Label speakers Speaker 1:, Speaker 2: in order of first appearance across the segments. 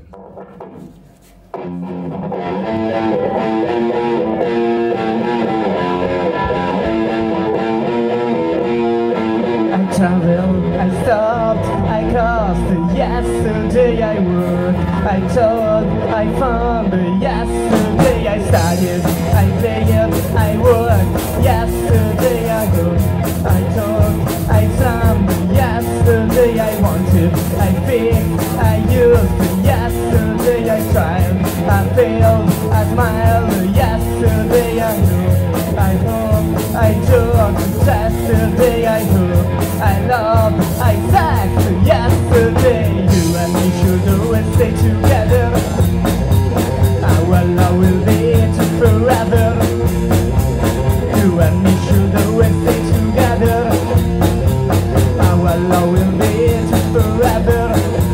Speaker 1: I traveled, I stopped, I crossed. Yesterday I worked, I told, I found. Yesterday I studied, I played, I worked. Yesterday I hooked, I told, I slammed. Yesterday I wanted, I picked, I used. Yesterday I tried, I failed, I smiled. Yesterday I knew, I hope, I took. Yesterday I hope, I love, I sex. Yesterday you and me should always stay together. Our love will be forever. You and me should always stay together. Our love will be forever.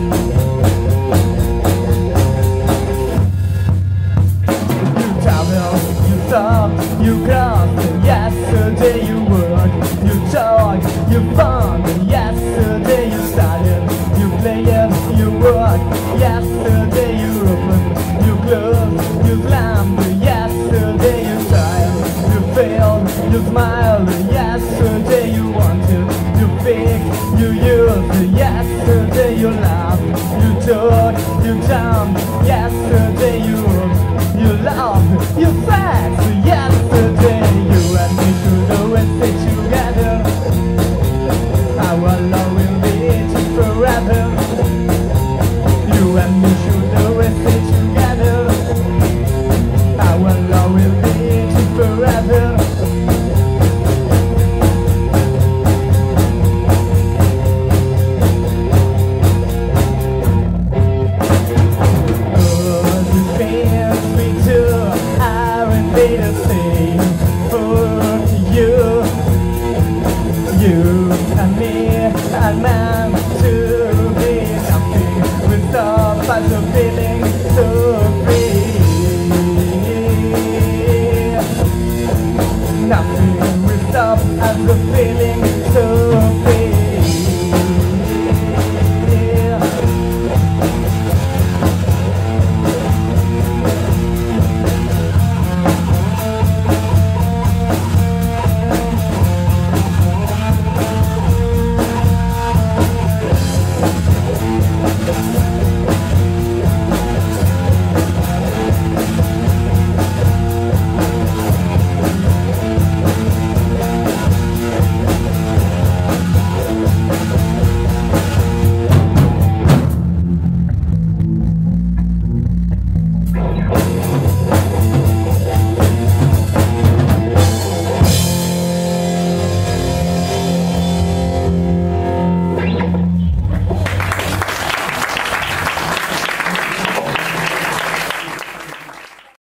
Speaker 1: You travel, you stop, you cross. Yesterday you worked, you talked, you found. Yesterday you started, you played, you worked. Yesterday you opened, you closed, you slammed. Yesterday you tried, you failed, you smiled. Yesterday you wanted, you picked, you used. Yesterday you laughed, you took, you jumped. Yesterday you loved, you fell.